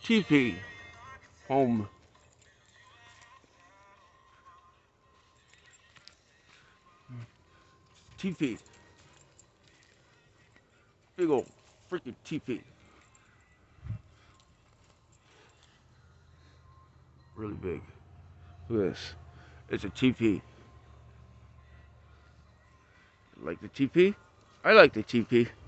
TP. Home. TP. Big old freaking TP. Really big. Look at this. It's a TP. Like the TP? I like the TP.